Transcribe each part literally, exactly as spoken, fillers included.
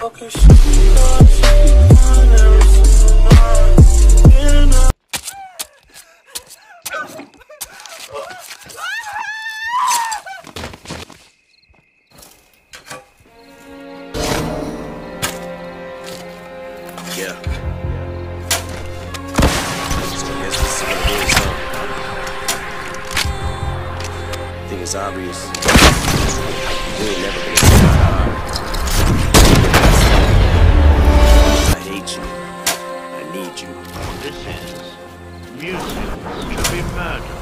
Okay, she knows she won every single night. You know. Yeah. So I guess this is what it is, huh? I think it's obvious. We ain't never gonna see eye to eye. I hate you. I need you. This is music to be murdered.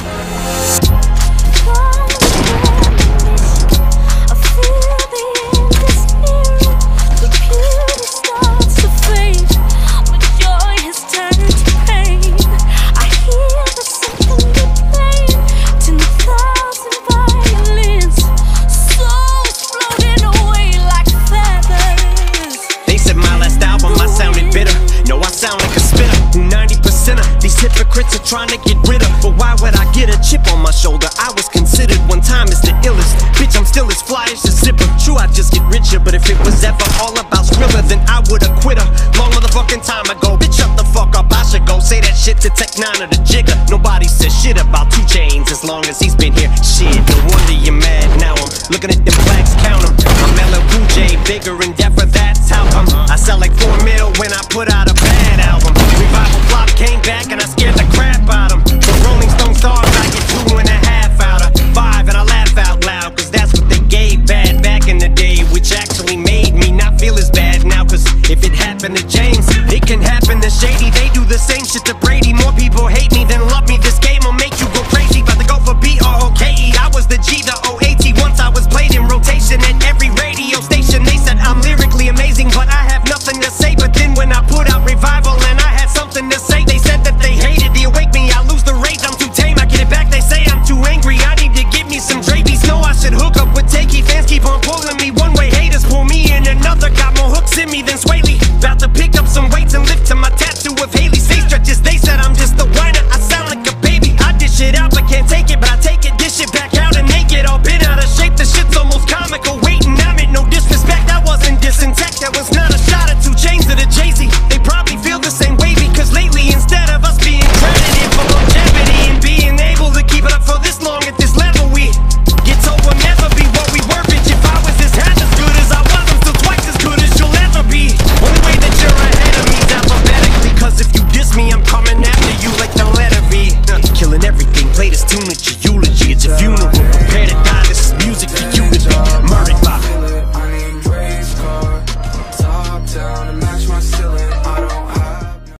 Hypocrites are trying to get rid of, but why would I get a chip on my shoulder? I was considered one time as the illest. Bitch, I'm still as fly as the zipper. True, I just get richer, but if it was ever all about Skrilla, then I would've quit her long motherfucking time ago. Bitch, shut the fuck up, I should go say that shit to Tech Nine or the Jigger. Nobody says shit about two Chainz as long as he's been here. Shit, no wonder you're mad now. I'm looking at them blacks, count them. I'm L L Cool J, bigger and deafer, that's how come. I sell like four mil when I put out a bad album. Revival flop came back and I scared the crap out of them. The Rolling Stone stars, I get two and a half out of five, and I laugh out loud, cause that's what they gave bad back in the day, which actually made me not feel as bad now. Cause if it happened to James, it can happen to Shady. They do the same shit to Brady. More people hate me than love me. This game will make you go crazy. About to go for B R O K E. I was the G, the O A T. Once I was played in rotation at every radio station. They said I'm lyrically amazing, but I have nothing to say. But then when I put out Revival and I had something to say, they said that they hated the Awake Me. I lose the rage, I'm too tame. I get it back, they say I'm too angry. I need to give me some Drabies. No, I should hook up with Takey. Fans keep on pulling me one way, haters pull me in another. Got more hooks in me than Swaley. About to pick up some weights and lift to my tattoo of Haley's face stretches. They said I'm just the whiner. I sound like a baby. I dish it out but can't take it, but I take it, dish it back out and make it all been out of shape. The shit's almost comical. Waiting, I meant no disrespect. I wasn't dissing tech. That was not a shot at two Chainz or the Jay-Z. They probably feel the same way because lately, instead of us being credited for longevity and being able to keep it up for this long at this level, we get told we'll never be what we were. Bitch, if I was this half as good as I was, I'm still twice as good as you'll ever be. Only way that you're ahead of me is alphabetically, cause if you diss me, I'm coming after you like the letter V. Killing everything, play this tune at your eulogy. It's a funeral.